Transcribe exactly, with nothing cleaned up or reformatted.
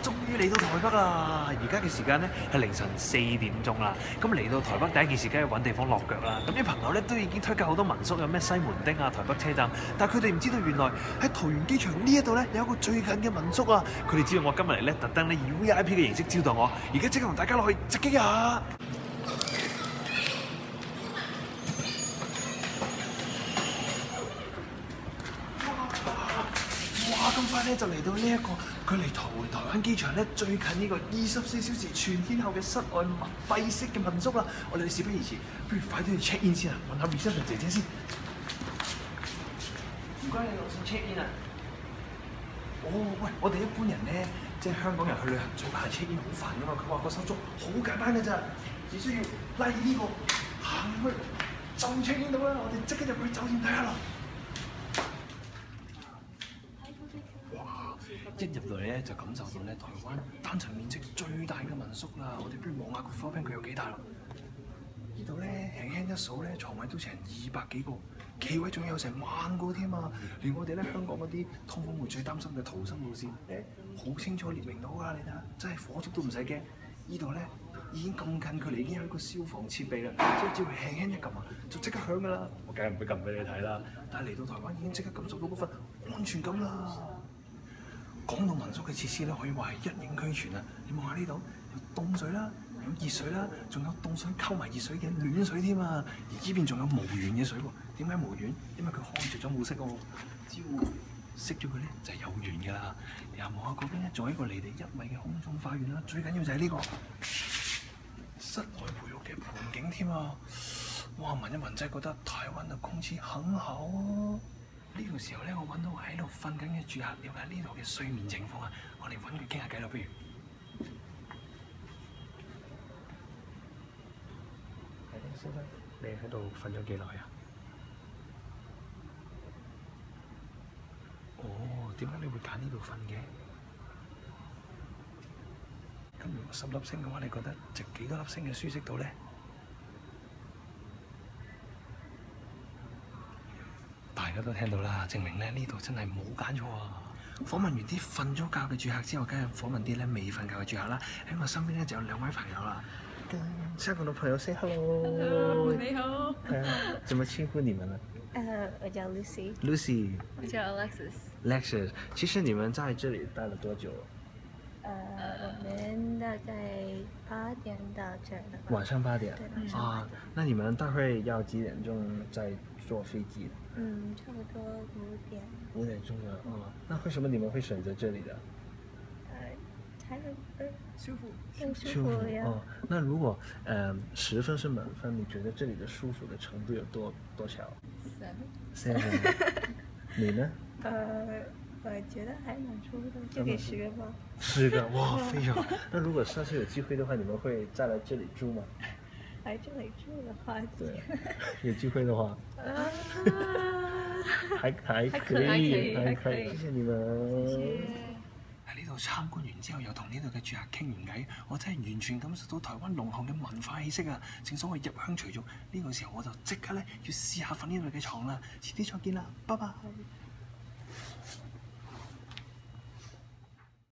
終於嚟到台北啦！而家嘅時間咧係凌晨四點鐘啦。咁嚟到台北第一件事梗係揾地方落腳啦。咁啲朋友咧都已經推介好多民宿，有咩西門町啊、台北車站，但係佢哋唔知道原來喺桃園機場呢一度咧有一個最近嘅民宿啊！佢哋知道我今日嚟咧，特登咧以 V I P 嘅形式招待我，而家即刻同大家落去直擊下。哇！咁快咧就嚟到呢、這、一個距離台台灣機場咧最近呢個二十四小時全天候嘅室外密閉式嘅民宿啦！我哋事不宜遲，不如快啲去 check in 先啊！問下 reception 姐姐先。唔該，你落先 check in 啊！哦，喂，我哋一般人咧，即係香港人去旅行最怕係 check in 好煩噶嘛。佢話個手續好簡單㗎咋，只需要拉呢、這個行去就 check in 到啦。我哋即刻入去酒店睇下啦。一入到嚟咧就感受到咧台灣單層面積最大嘅民宿啦！我哋不如望下個 floor plan 佢有幾大咯？呢度咧輕輕一數咧床位都成二百幾個，企位仲有成萬個添啊！連我哋咧香港嗰啲劏房戶最擔心嘅逃生路線咧，好清楚列明到㗎！你睇下，真係火燭都唔使驚。呢度咧已經咁近距離已經有一個消防設備啦，即係只要輕輕一撳啊，就即刻響㗎啦！我梗係唔會撳俾你睇啦，但係嚟到台灣已經即刻感受到嗰份安全感啦！講到民宿嘅設施咧，可以話係一應俱全啊！你望下呢度有凍水啦，有熱水啦，仲有凍水溝埋熱水嘅暖水添啊！而呢邊仲有無鉛嘅水喎。點解無鉛？因為佢開住咗冇熄喎。只要熄咗佢咧，就係有鉛㗎啦。然後望下嗰邊咧，仲有一個離地一米嘅空中花園啦。最緊要就係呢個室內培育嘅盆景添啊！哇！聞一聞真係覺得台灣嘅空氣很好啊！呢個時候咧，我揾到喺度瞓緊嘅住客，了解呢度嘅睡眠情況啊！我哋揾佢傾下偈啦，不如。係，先生，你喺度瞓咗幾耐啊？哦，點解你會揀呢度瞓嘅？咁如果十粒星嘅話，你覺得值幾多粒星嘅舒適度咧？大家都聽到啦，證明咧呢度真係冇揀錯啊！訪問完啲瞓咗覺嘅住客之後，梗係訪問啲咧未瞓覺嘅住客啦。喺我身邊咧就有兩位朋友啦，跟香港嘅朋友 say hello。 你好。 係啊，怎麼稱呼你們呢？ 呃，我叫 Lucy。 Lucy。 我叫 Alexis。 Alexis，其實你們在這裡待了多久？ 呃，我們大概八點到這的。 晚上八點。 對。 啊，那你們大概要幾點鐘再坐飛機？ 嗯，差不多五點。 五點鐘啊，哦，那為什麼你們會選擇這裡的？ 呃，還呃舒服， 舒舒服呀。 哦，那如果呃十分是滿分，你覺得這裡的舒服的程度有多多少？ 三。 三。你呢？ 呃，我覺得還蠻舒服的，就給十個吧。 十個，哇，非常好。那如果下次有機會的話，你們會再來這裡住嗎？ 來這裡住的話， 對，有機會的話。 啊。 還還可以，還可以，謝謝你們。喺呢度參觀完之後，又同呢度嘅住客傾完偈，我真係完全感受到台灣濃厚嘅文化氣息啊！正所謂入鄉隨俗，呢個時候我就即刻咧要試下瞓呢度嘅床啦。遲啲再見啦，拜拜。